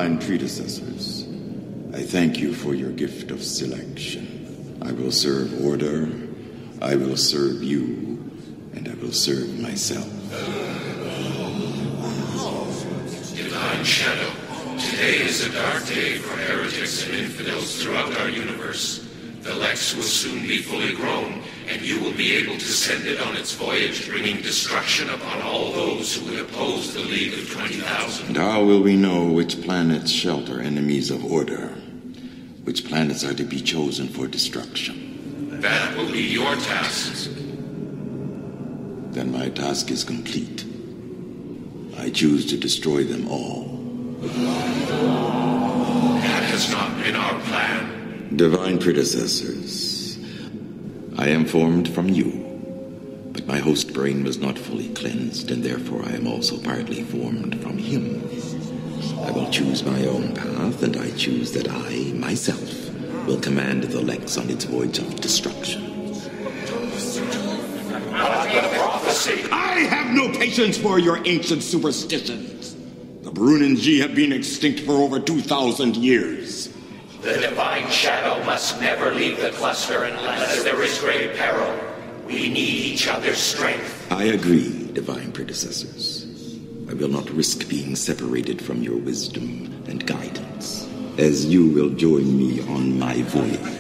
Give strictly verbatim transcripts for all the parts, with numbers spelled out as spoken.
divine predecessors, I thank you for your gift of selection. I will serve order, I will serve you, and I will serve myself. Divine Shadow, today is a dark day for heretics and infidels throughout our universe. The Lex will soon be fully grown, and you will be able to send it on its voyage, bringing destruction upon all those who would oppose the League of twenty thousand. And how will we know which planets shelter enemies of order? Which planets are to be chosen for destruction? That will be your task. Then my task is complete. I choose to destroy them all. That has not been our plan. Divine predecessors, I am formed from you, but my host brain was not fully cleansed, and therefore I am also partly formed from him. I will choose my own path, and I choose that I, myself, will command the Lex on its voyage of destruction. I have no patience for your ancient superstitions. The Brunanji have been extinct for over two thousand years. The Divine Shadow must never leave the cluster unless there is grave peril. We need each other's strength. I agree, Divine Predecessors. I will not risk being separated from your wisdom and guidance, as you will join me on my voyage.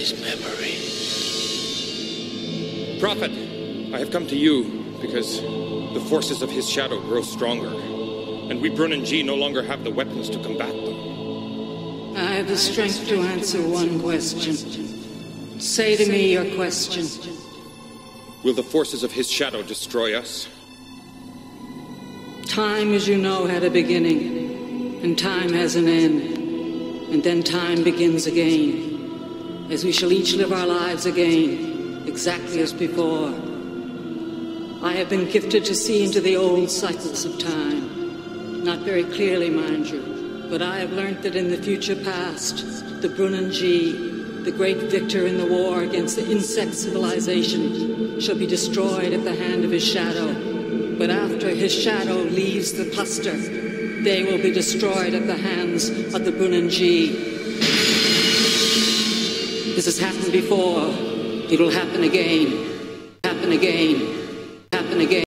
his memory. Prophet, I have come to you because the forces of his shadow grow stronger, and we Brunn-G no longer have the weapons to combat them. I have the strength to answer one question. Say to me your question. Will the forces of his shadow destroy us? Time, as you know, had a beginning, and time has an end, and then time begins again, as we shall each live our lives again, exactly as before. I have been gifted to see into the old cycles of time, not very clearly, mind you, but I have learnt that in the future past, the Brunn-G, the great victor in the war against the insect civilization, shall be destroyed at the hand of his shadow. But after his shadow leaves the cluster, they will be destroyed at the hands of the Brunn-G. This has happened before. It will happen again. Happen again. Happen again.